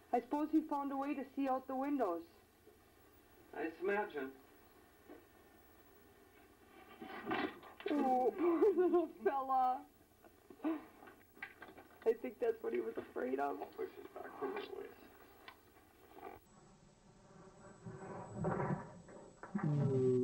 I suppose he found a way to see out the windows. I imagine. Oh, poor little fella. I think that's what he was afraid of. I'll push it back a little ways.